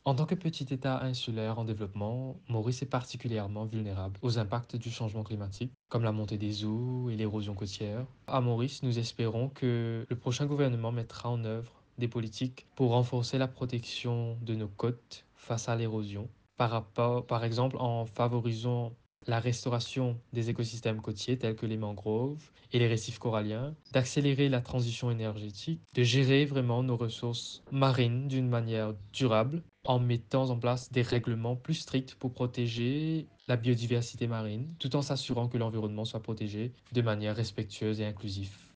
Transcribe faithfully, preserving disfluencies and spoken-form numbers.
En tant que petit État insulaire en développement, Maurice est particulièrement vulnérable aux impacts du changement climatique, comme la montée des eaux et l'érosion côtière. À Maurice, nous espérons que le prochain gouvernement mettra en œuvre des politiques pour renforcer la protection de nos côtes face à l'érosion, par rapport, par exemple en favorisant la restauration des écosystèmes côtiers tels que les mangroves et les récifs coralliens, d'accélérer la transition énergétique, de gérer vraiment nos ressources marines d'une manière durable en mettant en place des règlements plus stricts pour protéger la biodiversité marine, tout en s'assurant que l'environnement soit protégé de manière respectueuse et inclusive.